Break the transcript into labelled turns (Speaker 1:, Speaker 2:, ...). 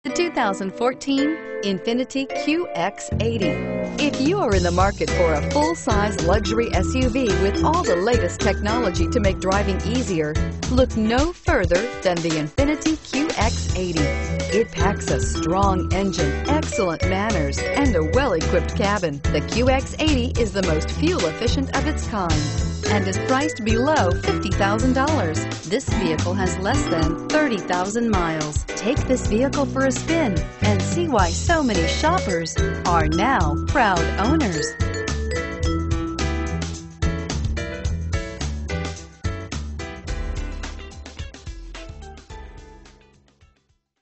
Speaker 1: The 2014 Infiniti QX80. If you are in the market for a full-size luxury SUV with all the latest technology to make driving easier, look no further than the Infiniti QX80. It packs a strong engine, excellent manners, and a well-equipped cabin. The QX80 is the most fuel-efficient of its kind and is priced below $50,000. This vehicle has less than 30,000 miles. Take this vehicle for a spin and see why so many shoppers are now proud owners.